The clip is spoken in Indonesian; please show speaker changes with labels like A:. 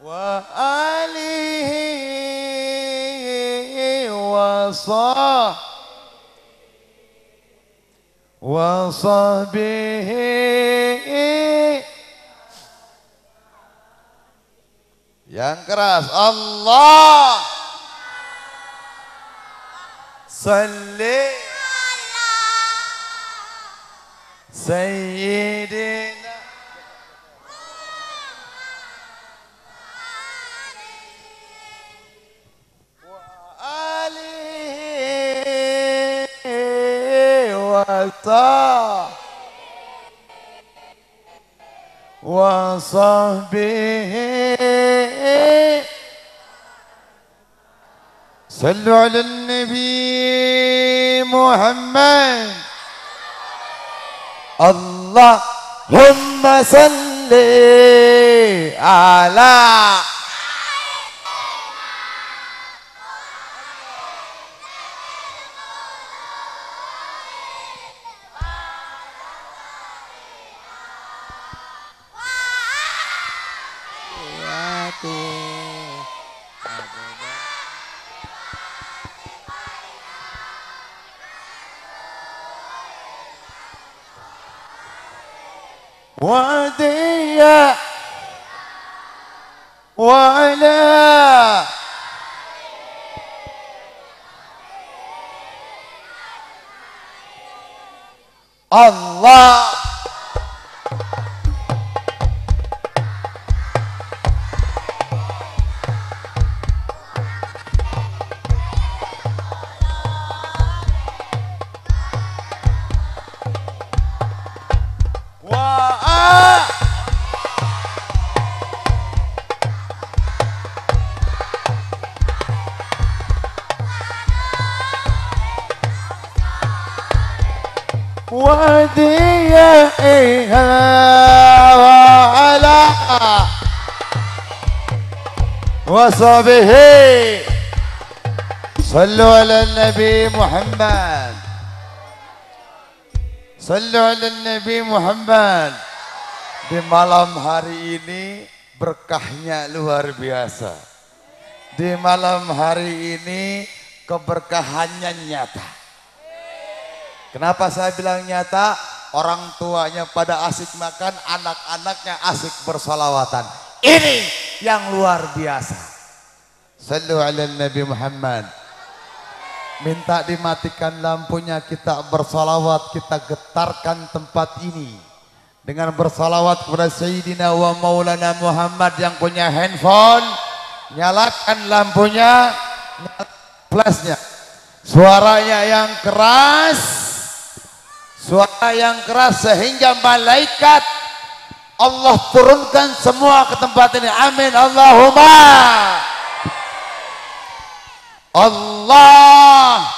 A: wa alihi wa sahbihi. Yang keras, Allah salli sayyidina wa alihi wa sahbihi. صلوا على النبي محمد. اللهم صل على وديا وعلى الله وديا وعلى وصحبه. صلوا على النبي محمد. صلوا على النبي محمد. Di malam hari ini berkahnya luar biasa. Di malam hari ini keberkahannya nyata. Kenapa saya bilang nyata? Orang tuanya pada asik makan, anak-anaknya asik bersolawatan. Ini yang luar biasa. Sallu ala Nabi Muhammad. Minta dimatikan lampunya, kita bersolawat, kita getarkan tempat ini dengan bersolawat kepada Sayyidina wa Maulana Muhammad. Yang punya handphone, nyalakan lampunya, flashnya. Suaranya yang keras, suara yang keras sehingga malaikat Allah turunkan semua ke tempat ini. Amin Allahumma. Allah